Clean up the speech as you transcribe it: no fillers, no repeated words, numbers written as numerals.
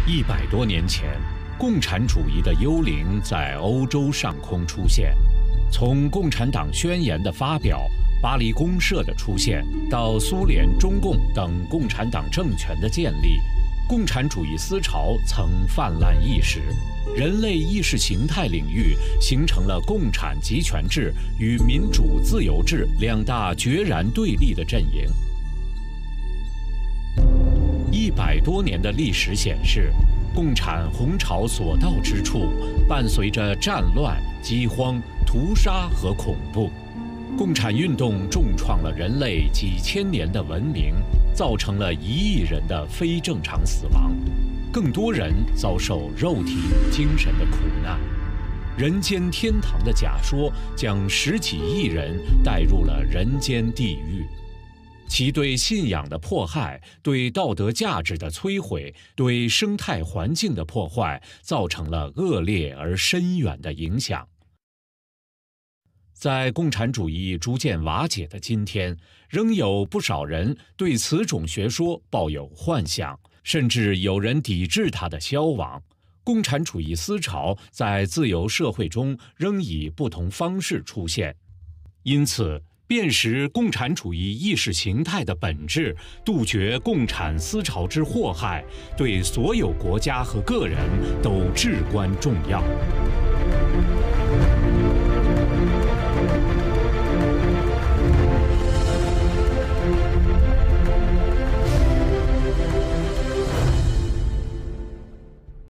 100多年前，共产主义的幽灵在欧洲上空出现。从共产党宣言的发表、巴黎公社的出现，到苏联、中共等共产党政权的建立，共产主义思潮曾泛滥一时。人类意识形态领域形成了共产集权制与民主自由制两大决然对立的阵营。100多年的历史显示，共产红潮所到之处，伴随着战乱、饥荒、屠杀和恐怖。共产运动重创了人类几千年的文明，造成了1亿人的非正常死亡，更多人遭受肉体与精神的苦难。人间天堂的假说将10几亿人带入了人间地狱。其对信仰的迫害、对道德价值的摧毁、对生态环境的破坏，造成了恶劣而深远的影响。在共产主义逐渐瓦解的今天，仍有不少人对此种学说抱有幻想，甚至有人抵制它的消亡。共产主义思潮在自由社会中仍以不同方式出现，因此辨识共产主义意识形态的本质，杜绝共产思潮之祸害，对所有国家和个人都至关重要。